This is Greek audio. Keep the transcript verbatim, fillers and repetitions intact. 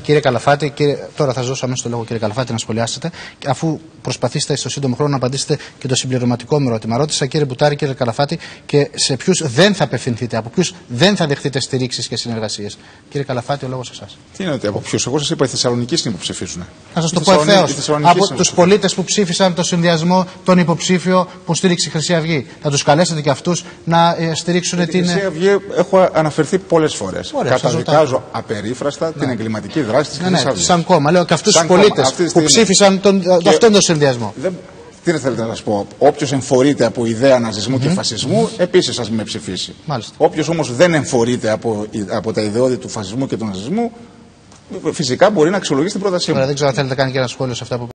κύριε Καλαφάτη, κύριε, τώρα θα σα δώσω αμέσως το λόγο, κύριε Καλαφάτη, να σχολιάσετε, αφού προσπαθήσετε στο σύντομο χρόνο να απαντήσετε και το συμπληρωματικό μου ερώτημα. Ρώτησα, κύριε Μπουτάρη, κύριε Καλαφάτη, και σε ποιους δεν θα απευθυνθείτε, από ποιους δεν θα δεχτείτε στηρίξεις και συνεργασίες. Κύριε Καλαφάτη, ο λόγος σε εσάς. Τι είναι από ποιους? Εγώ σας είπα, οι Θεσσαλονικοί συνυποψηφίζουν. Να σας το πω ευθέως. Από τους πολίτες που ψήφισαν το συνδυασμό, τον υποψήφιο που στήριξε η Χρυσή Αυγή. Θα τους καλέσετε και αυτούς να στηρίξουν την. Την Χρυσή Αυγή έχω αναφερθεί πολλές φορές. Καταδικάζω απερίφραστα ναι. την εγκληματική δράση της Χρυσής Αυγής. Σαν κόμμα, λέω και αυτούς τους πολίτες που στιγμή... ψήφισαν τον... και... αυτόν τον συνδυασμό. Δεν... Τι δεν θέλετε να σας πω. Όποιος εμφορείται από ιδέα ναζισμού mm-hmm. και φασισμού, επίσης ας με ψηφίσει. Όποιος όμως δεν εμφορείται από, από τα ιδεώδη του φασισμού και του ναζισμού, φυσικά μπορεί να αξιολογήσει την πρότασή μου. Ωραία, δεν ξέρω αν θέλετε να κάνει και ένα σχόλιο σε αυτά που